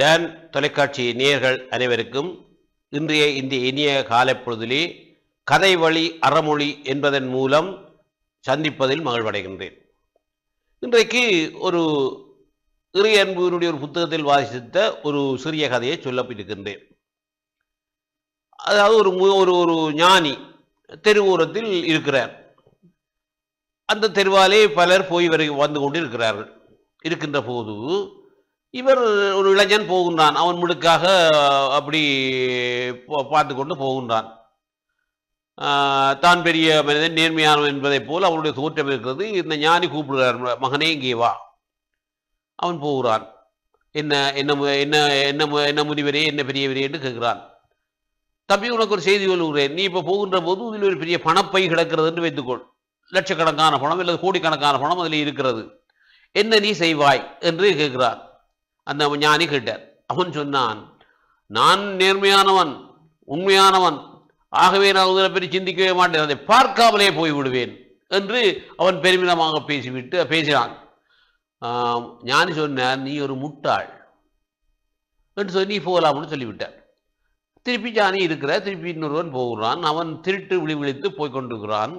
Don தொலைக்காட்சி நேயர்கள் அனைவருக்கும் இன்றைய இந்த இனிய காலைப்பொழுதிலே கதை வழி அறமொழி என்பதன் மூலம் சந்திப்பதில் மகிழ்வடைகின்றேன். இன்றைக்கு ஒரு இறை அன்புடைய ஒரு புத்தகத்தில் வாசித்த ஒரு சிறிய கதையை சொல்லப்பட்டிருக்கின்றேன். அதாவது ஒரு ஞானி தெருவோரத்தில் இருக்கிறார். அந்த தெருவாலே பலர் போய் வந்து கொண்டு இருக்கிறார்கள். இருக்கின்ற போது இவர் ஒரு இளைஞன் போகின்றான். அவன் முழுக்காக அப்படி பார்த்து கொண்டு போகின்றான். தான் பெரிய மனிதன், நேர்மையானவன் என்பதை போல் அவனுடைய தோற்றம் இருக்கிறது. இந்த ஞானி கூப்பிடுகிறார், மகனே இங்கே வா. அவன் போகிறான். என்ன என்ன என்ன என்ன என்ன முனிவரே, என்ன பெரியவரே என்று கேட்கிறான். தம்பி, உனக்கு ஒரு செய்தி சொல்லுகிறேன். நீ இப்போ போகின்ற போது இதில் ஒரு பெரிய பணப்பை கிடக்கிறது என்று வைத்துக்கொள். லட்சக்கணக்கான பணம் அல்லது கோடிக்கணக்கான பணம் அதில் இருக்கிறது. என்ன நீ செய்வாய் என்று கேட்கிறான். அந்த ஞானி கேட்டார். அவன் சொன்னான், நான் நேர்மையானவன், உண்மையானவன், ஆகவே நான் இதை பற்றி சிந்திக்கவே மாட்டேன், அதை பார்க்காமலே போய்விடுவேன் என்று அவன் பெருமிதமாக பேசினான். ஞானி சொன்னார், நீ ஒரு முட்டாள் என்று சொல்லி போகலாம்னு சொல்லிவிட்டார். திருப்பி ஞானி திருப்பி இன்னொருவன் போகிறான். அவன் திருட்டு விழித்து போய்கொண்டிருக்கிறான்.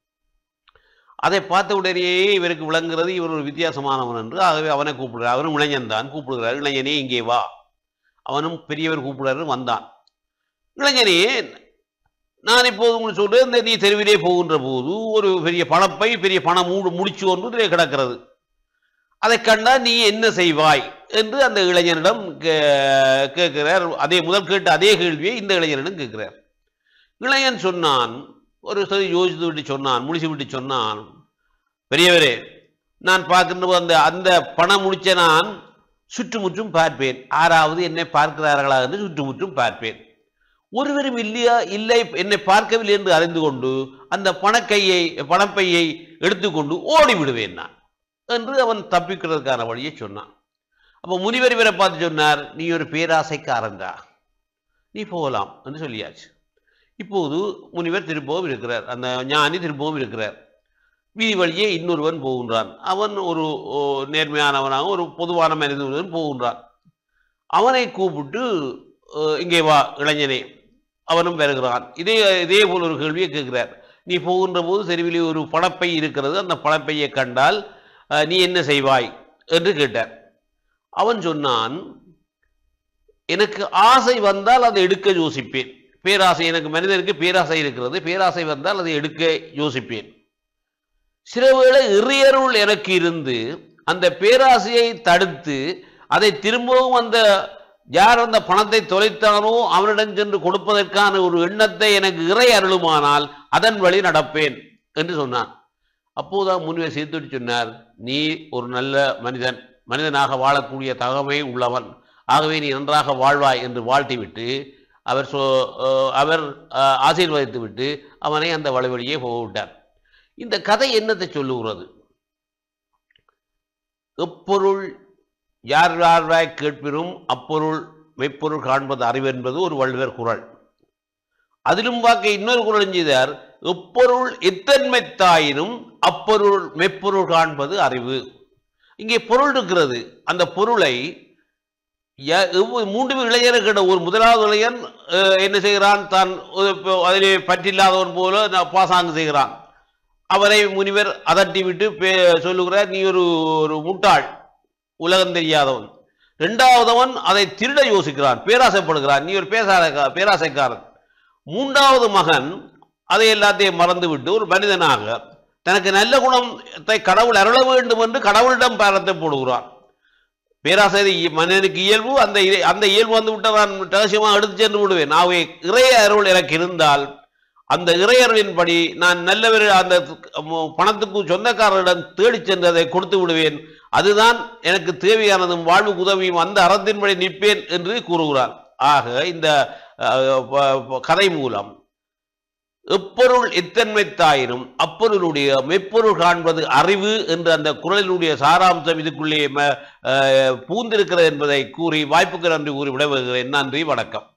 அதை பார்த்த உடனேயே இவருக்கு விளங்குகிறது இவர் ஒரு வித்தியாசமானவன் என்று. ஆகவே அவனை கூப்பிடுகிறார். அவனும் இளைஞன் தான். கூப்பிடுகிறார், இளைஞனே இங்கே வா. அவனும் பெரியவர் கூப்பிடுறாரு, வந்தான். இளைஞனே, நான் இப்போது உங்களுக்கு சொல்றேன், இந்த நீ தெருவிலே போகின்ற போது ஒரு பெரிய பணப்பை, பெரிய பணம் முடிச்சு ஒன்று கிடக்கிறது. அதை கண்டால் நீ என்ன செய்வாய் என்று அந்த இளைஞனிடம் கேட்கிறார். அதே முதல் கேட்ட அதே கேள்வியை இந்த இளைஞனிடம் கேட்கிறார். இளைஞன் சொன்னான், ஒரு சரி யோசித்து விட்டு சொன்னான், முடிச்சு விட்டு சொன்னான், பெரியவரே, நான் பார்க்கின்ற அந்த பணம் முடிச்ச நான் சுற்றுமுற்றும் பார்ப்பேன். யாராவது என்னை பார்க்கிறார்களா என்று சுற்றுமுற்றும் பார்ப்பேன். ஒருவரும் இல்லை என்னை பார்க்கவில்லை என்று அறிந்து கொண்டு அந்த பணப்பையை எடுத்துக்கொண்டு ஓடிவிடுவேன் நான் என்று அவன் தப்பிக்கிறதுக்கான வழியை சொன்னான். அப்போ முனிவர் இவரை பார்த்து சொன்னார், நீ ஒரு பேராசைக்காரன்டா, நீ போகலாம் என்று சொல்லியாச்சு. இப்போது முனிவர் திரும்பவும் இருக்கிறார். அந்த ஞானி திரும்பவும் இருக்கிறார். வீதி வழியே இன்னொருவன் போகின்றான். அவன் ஒரு நேர்மையானவனாக ஒரு பொதுவான மனிதனுடன் போகின்றான். அவனை கூப்பிட்டு, இங்கே வா இளைஞனே. அவனும் வருகிறான். இதே போல் ஒரு கேள்வியை கேட்கிறார். நீ போகின்ற போது தெருவிலே ஒரு பணப்பை இருக்கிறது, அந்த பணப்பையை கண்டால் நீ என்ன செய்வாய் என்று கேட்டார். அவன் சொன்னான், எனக்கு ஆசை வந்தால் அதை எடுக்க யோசிப்பேன். பேராசை, எனக்கு மனிதனுக்கு பேராசை இருக்கிறது. பேராசை வந்தால் அதை எடுக்க யோசிப்பேன். சில வேளை இறையருள் எனக்கு இருந்து அந்த பேராசையை தடுத்து அதை திரும்பவும் யார் அந்த பணத்தை தொலைத்தானோ அவனிடம் சென்று கொடுப்பதற்கான ஒரு எண்ணத்தை எனக்கு இறை அருளுமானால் அதன் வழி நடப்பேன் என்று சொன்னான். அப்போதான் முனிவர் சேர்த்து சொன்னார், நீ ஒரு நல்ல மனிதனாக வாழக்கூடிய தகமை உள்ளவன், ஆகவே நீ நன்றாக வாழ்வாய் என்று வாழ்த்திவிட்டு அவர் ஆசீர்வதித்து விட்டு அவனை அந்த வழியே போய்விட்டார். இந்த கதை என்னத்தை சொல்லுகிறது? எப்பொருள் யார் யார்வாய் கேட்பினும் அப்பொருள் மெய்ப்பொருள் காண்பது அறிவு என்பது ஒரு வள்ளுவர் குறள். அதிலும் பார்க்க இன்னொரு குறள் செய்தார், எப்பொருள் எத்தன்மைத்தாயினும் அப்பொருள் மெய்ப்பொருள் காண்பது அறிவு. இங்கே பொருள் இருக்கிறது. அந்த பொருளை மூன்று இளைஞர்கள், ஒரு முதலாவது இளைஞன் என்ன செய்கிறான், தான் அதிலே பற்றில்லாதவன் போல பாசாங்கு செய்கிறான். அவரை முனிவர் அதட்டி விட்டு சொல்லுகிறார், நீ ஒரு முட்டாள், உலகம் தெரியாதவன். இரண்டாவதவன் அதை திருட யோசிக்கிறான், பேராசைப்படுகிறான், நீ ஒரு பேராசைக்காரன். மூன்றாவது மகன் அதை எல்லாத்தையும் மறந்துவிட்டு ஒரு மனிதனாக தனக்கு நல்ல குணத்தை கடவுள் அருள வேண்டும் என்று கடவுளிடம் பாரத்தை போடுகிறான். பேராசை மனிதனுக்கு இயல்பு. அந்த இயல்பு வந்து விட்டால் நான் ரகசியமாக எடுத்து சென்று விடுவேன். ஆகவே இறைய அருள் எனக்கு இருந்தால் அந்த இறையருளின்படி நான் நல்லவர் அந்த பணத்துக்கு சொந்தக்காரரிடம் தேடி சென்று அதை கொடுத்து விடுவேன். அதுதான் எனக்கு தேவையானதும் வாழ்வுக்கு உதவியும், அந்த அறத்தின்படி நிற்பேன் என்று கூறுகிறார். ஆக இந்த கதை மூலம் எப்பொருள் எத்தன்மைத்தாயினும் அப்பொருளுடைய மெய்ப்பொருள் காண்பது அறிவு என்ற அந்த குறளினுடைய சாராம்சம் இதுக்குள்ளே பூந்திருக்கிறது என்பதை கூறி வாய்ப்புக்கு நன்றி கூறி விடைபெறுகிறேன். நன்றி, வணக்கம்.